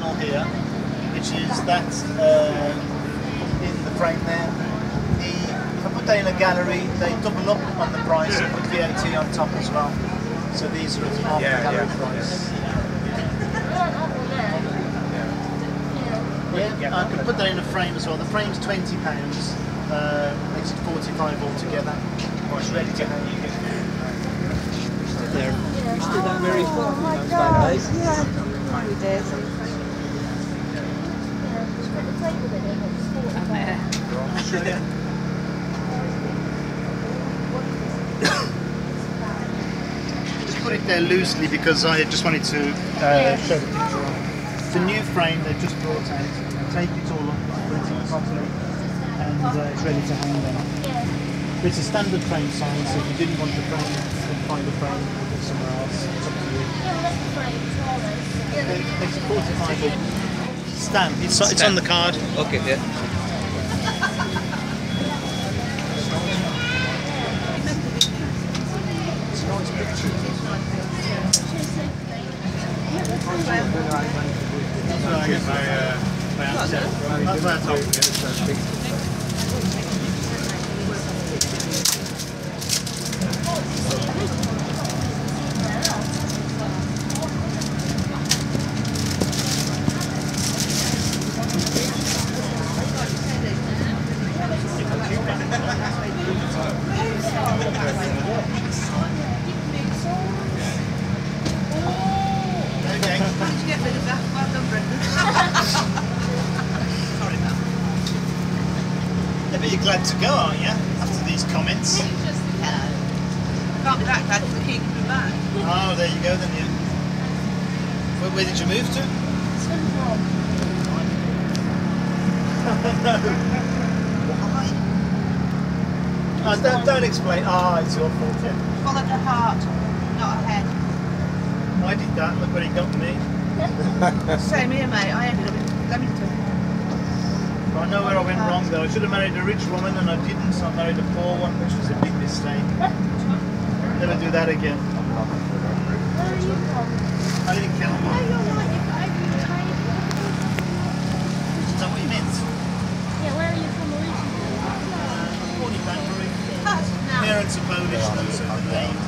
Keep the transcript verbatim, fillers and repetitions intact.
panel here, which is that uh, in the frame there. The, if I put that in a gallery, they double up on the price and put V A T on top as well. So these are at half yeah, the gallery yeah, price. Yeah. Yeah, I can put that in a frame as well. The frame's twenty pounds, uh, makes it forty-five altogether. It's ready to hang. There. We stood that very far in those bad days. Yeah, we did. Just put it there loosely because I just wanted to uh, show the picture on. It's a new frame they've just brought out. Take it all up, put it in properly, and uh, it's ready to hang there. It's a standard frame size, so if you didn't want the frame, you can find the frame and put it somewhere else. It's up to you. It's a forty-five stamp. It's, it's on the card. Okay, yeah. It's a nice picture. That's why I told you. Yeah, but you're glad to go, aren't you? After these comments. Can't be that glad because the king came back. Oh, there you go then. You. Where, where did you move to? Why? Oh, don't, don't explain. Ah, oh, it's your fault. Yeah. Followed the heart, not a head. I did that. Look what he got me. Same here, mate. I ended up in Leamington. I know where I went wrong though. I should have married a rich woman and I didn't, so I married a poor one, which was a big mistake. Never do that again. Where are you from? I didn't kill him. Oh, you're right, you've got every tiny. Is that what you meant? Yeah, where are you from originally? Uh, I'm born in Banbury. No. Parents are Polish and so the name